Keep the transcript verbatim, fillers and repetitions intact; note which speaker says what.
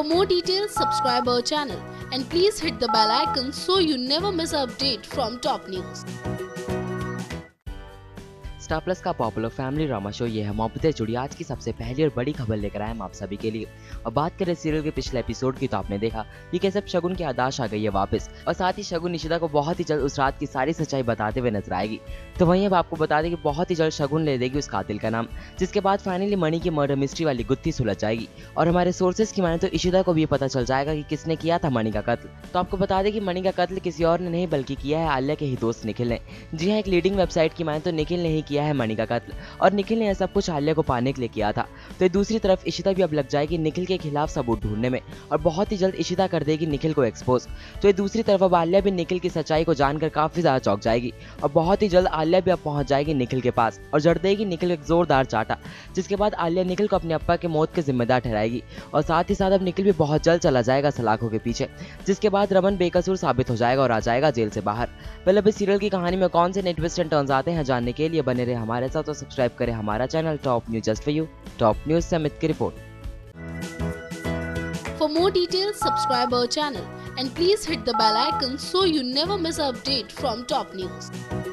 Speaker 1: For more details, subscribe our channel and please hit the bell icon so you never miss an update from top news.
Speaker 2: Star Plus का popular family drama show ये है मोहब्बतें जुड़ी आज की सबसे पहली और बड़ी खबर लेकर आए हम आप सभी के लिए। और बात करें सीरियल के पिछले एपिसोड की तो आपने देखा कि कैसे शगुन की याददाश्त आ गई है वापस और साथ ही शगुन निशिता को बहुत ही जल्द उस रात की सारी सच्चाई बताते हुए नजर आएगी। तो वहीं अब आपको बता दें कि बहुत ही जल्द शगुन ले देगी उस कातिल का नाम, जिसके बाद फाइनली मणि की मर्डर मिस्ट्री वाली गुत्थी सुलझ जाएगी और हमारे सोर्सेज की माने तो इशिता को भी पता चल जाएगा कि किसने किया था मणि का कत्ल। तो आपको बता दें कि मणि का कत्ल किसी और ने नहीं बल्कि किया है आलिया के ही दोस्त निखिल ने। जी हाँ, एक लीडिंग वेबसाइट की माने तो निखिल ने ही किया है मणि का कत्ल और निखिल ने यह सब कुछ आलिया को पाने के लिए किया था। तो दूसरी तरफ इशिता भी अब लग जाएगी निखिल के खिलाफ सबूत ढूंढने में और बहुत ही जल्द इशिता कर देगी निखिल को एक्सपोज। तो दूसरी तरफ अब आलिया भी निखिल की सच्चाई को जानकर काफी ज्यादा चौंक जाएगी और बहुत ही जल्द आलिया भी अब पहुंच जाएगी निखिल के पास और जड़ देगी निखिल एक जोरदार चाटा, जिसके बाद आलिया निखिल को अपने अप्पा के मौत के जिम्मेदार ठहराएगी और साथ ही साथ अब निखिल भी बहुत जल्द चला जाएगा सलाखों के पीछे, जिसके बाद रमन बेकसूर साबित हो जाएगा और आ जाएगा जेल से बाहर। पहले अब इस सीरियल की कहानी में कौन से नए ट्विस्ट एंड टर्न्स आते हैं जानने के लिए बने रहे हमारे साथ, तो सब्सक्राइब करें हमारा channel top news just for you. Top news से अमित की रिपोर्ट।
Speaker 1: For more details, subscribe our channel and please hit the bell icon so you never miss an update from top news.